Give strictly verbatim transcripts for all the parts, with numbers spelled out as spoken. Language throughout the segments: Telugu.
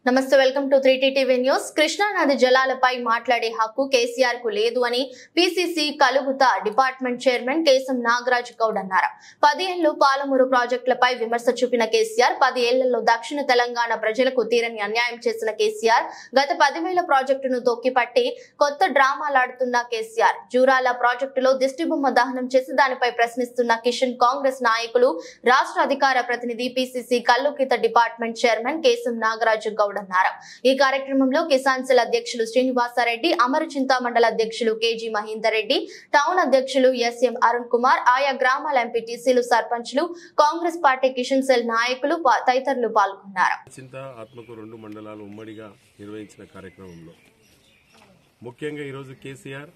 నమస్తే welcome to three T TV news. Krishna నది జలాలపై మాట్లాడే హక్కు కేసీఆర్ కు లేదు అని పీసీసీ కలుగుత డిపార్ట్మెంట్ చైర్మన్ కేశం నాగరాజ్ గౌడ్ అన్నారు. పదేళ్లు పాలమూరు ప్రాజెక్టులపై విమర్శ చూపిన కేసీఆర్ పది ఏళ్లలో దక్షిణ తెలంగాణ ప్రజలకు తీరని అన్యాయం చేసిన కేసీఆర్ గత పదివేల ప్రాజెక్టును తొక్కిపట్టి కొత్త డ్రామాలాడుతున్న కేసీఆర్ జూరాల ప్రాజెక్టులో దిష్టిబొమ్మ దహనం చేసి దానిపై ప్రశ్నిస్తున్న కిషన్ కాంగ్రెస్ నాయకులు రాష్ట్ర అధికార ప్రతినిధి పీసీసీ కలుగిత డిపార్ట్మెంట్ చైర్మన్ కేశం నాగరాజ్ గౌడ్ అన్నారు. ఈ కార్యక్రమంలో కిసాన్ సెల్ అధ్యక్షులు శ్రీనివాసరెడ్డి, అమరచింత మండల అధ్యక్షులు కేజీ మహేందర్ రెడ్డి, టౌన్ అధ్యక్షులు ఎస్ఎం అరుణ్ కుమార్, ఆయా గ్రామాల ఎంపీటీసీలు, సర్పంచ్లు, కాంగ్రెస్ పార్టీ కిషన్ సెల్ నాయకులు తదితరులు పాల్గొన్నారు. ఆత్మకు రెండు మండలాలు ఉమ్మడిగా నిర్వహించిన కార్యక్రమంలో ముఖ్యంగా ఈరోజు కేసీఆర్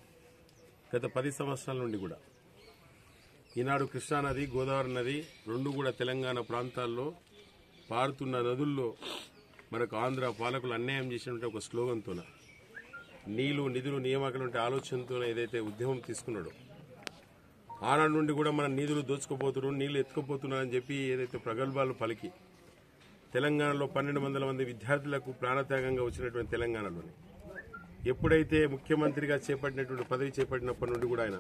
గత పది సంవత్సరాల నుండి కూడా ఈనాడు కృష్ణానది, గోదావరి నది రెండు కూడా తెలంగాణ ప్రాంతాల్లో పారుతున్న నదుల్లో మనకు ఆంధ్ర పాలకులు అన్యాయం చేసినట్టు ఒక స్లోగన్తోన నీళ్లు నిధులు నియామకాలు ఉంటే ఆలోచనతో ఏదైతే ఉద్యమం తీసుకున్నాడో ఆనాడు నుండి కూడా మన నిధులు దోచుకుపోతున్నారు, నీళ్లు ఎత్తుకుపోతున్నారని చెప్పి ఏదైతే ప్రగల్భాలు పలికి తెలంగాణలో పన్నెండు వందల మంది విద్యార్థులకు ప్రాణత్యాగంగా వచ్చినటువంటి తెలంగాణలోని ఎప్పుడైతే ముఖ్యమంత్రిగా చేపట్టినటువంటి పదవి చేపట్టినప్పటి నుండి కూడా ఆయన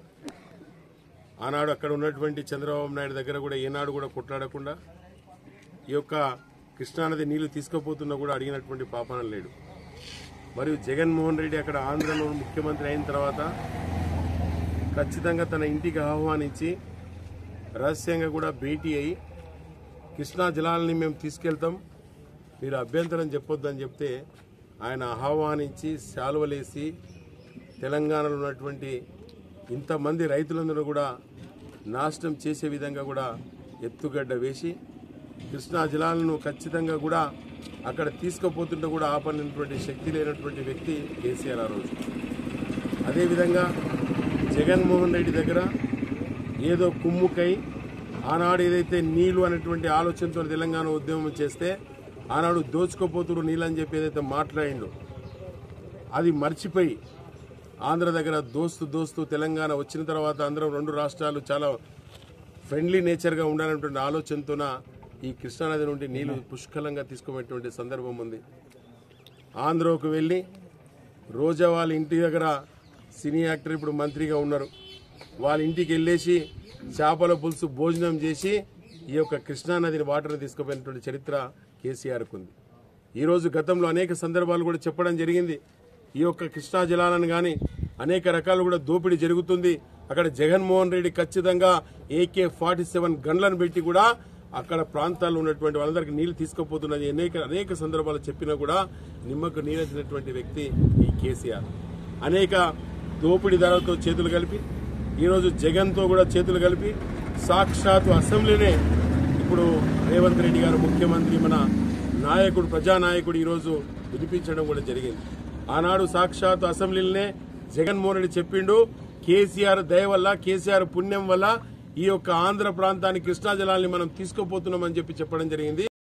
ఆనాడు అక్కడ ఉన్నటువంటి చంద్రబాబు నాయుడు దగ్గర కూడా ఏనాడు కూడా కొట్లాడకుండా ఈ యొక్క కృష్ణానది నీళ్లు తీసుకుపోతున్నా కూడా అడిగినటువంటి పాపన లేడు. మరియు జగన్మోహన్ రెడ్డి అక్కడ ఆంధ్రలో ముఖ్యమంత్రి అయిన తర్వాత ఖచ్చితంగా తన ఇంటికి ఆహ్వానించి రహస్యంగా కూడా భేటీ అయి కృష్ణా జలాలని మేము తీసుకెళ్తాం, మీరు అభ్యంతరం చెప్పొద్దని చెప్తే ఆయన ఆహ్వానించి శాలువలేసి తెలంగాణలో ఉన్నటువంటి ఇంతమంది రైతులందరూ కూడా నాశనం చేసే విధంగా కూడా ఎత్తుగడ్డ వేసి కృష్ణా జలాలను ఖచ్చితంగా కూడా అక్కడ తీసుకుపోతుంటే కూడా ఆపనటువంటి శక్తి లేనటువంటి వ్యక్తి కేసీఆర్ ఆ రోజు. అదేవిధంగా జగన్మోహన్ రెడ్డి దగ్గర ఏదో కుమ్ముకై ఆనాడు ఏదైతే నీళ్లు అనేటువంటి ఆలోచనతో తెలంగాణ ఉద్యమం చేస్తే ఆనాడు దోచుకోపోతున్నారు నీళ్ళు అని చెప్పి ఏదైతే మాట్లాడిండో అది మర్చిపోయి ఆంధ్ర దగ్గర దోస్తు దోస్తు తెలంగాణ వచ్చిన తర్వాత అందరం రెండు రాష్ట్రాలు చాలా ఫ్రెండ్లీ నేచర్గా ఉండాలనేటువంటి ఆలోచనతోన ఈ కృష్ణానది నుండి నీళ్లు పుష్కలంగా తీసుకునేటువంటి సందర్భం ఉంది. ఆంధ్రకు వెళ్ళి రోజా వాళ్ళ ఇంటి దగ్గర సినీ యాక్టర్ ఇప్పుడు మంత్రిగా ఉన్నారు, వాళ్ళ ఇంటికి వెళ్ళేసి చేపల పులుసు భోజనం చేసి ఈ యొక్క కృష్ణానదిని వాటర్ని తీసుకుపోయినటువంటి చరిత్ర కేసీఆర్కు ఉంది. ఈరోజు గతంలో అనేక సందర్భాలు కూడా చెప్పడం జరిగింది. ఈ యొక్క కృష్ణా జలాలను కానీ అనేక రకాలు కూడా దోపిడీ జరుగుతుంది. అక్కడ జగన్మోహన్ రెడ్డి ఖచ్చితంగా ఏకే ఫార్టీ సెవెన్ గన్లను పెట్టి కూడా అక్కడ ప్రాంతాల్లో ఉన్నటువంటి వాళ్ళందరికీ నీళ్లు తీసుకుపోతున్నది అనేక అనేక సందర్భాలు చెప్పినా కూడా నిమ్మకు నీరెత్తినటువంటి వ్యక్తి ఈ కేసీఆర్. అనేక దోపిడీదారులతో చేతులు కలిపి ఈరోజు జగన్తో కూడా చేతులు కలిపి సాక్షాత్తు అసెంబ్లీనే ఇప్పుడు రేవంత్ రెడ్డి గారు ముఖ్యమంత్రి మన నాయకుడు ప్రజానాయకుడు ఈరోజు వినిపించడం కూడా జరిగింది. ఆనాడు సాక్షాత్తు అసెంబ్లీలోనే జగన్మోహన్ రెడ్డి చెప్పిండు, కేసీఆర్ దయ వల్ల కేసీఆర్ పుణ్యం వల్ల ఈ యొక్క ఆంధ్ర ప్రాంతానికి కృష్ణా జలాల్ని మనం తీసుకుపోతున్నామని చెప్పి చెప్పడం జరిగింది.